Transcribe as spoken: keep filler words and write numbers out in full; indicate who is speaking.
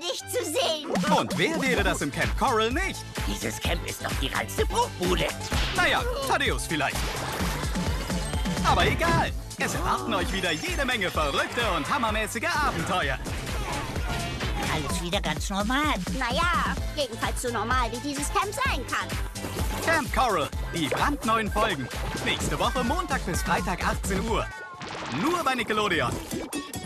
Speaker 1: nicht zu sehen.
Speaker 2: Und wer wäre das im Camp Coral nicht?
Speaker 3: Dieses Camp ist doch die reinste Bruchbude.
Speaker 2: Naja, Thaddeus vielleicht. Aber egal. Es erwarten euch wieder jede Menge verrückte und hammermäßige Abenteuer.
Speaker 4: Alles wieder ganz normal.
Speaker 1: Naja, jedenfalls so normal, wie dieses Camp sein kann.
Speaker 2: Camp Coral, die brandneuen Folgen. Nächste Woche Montag bis Freitag achtzehn Uhr. Nur bei Nickelodeon.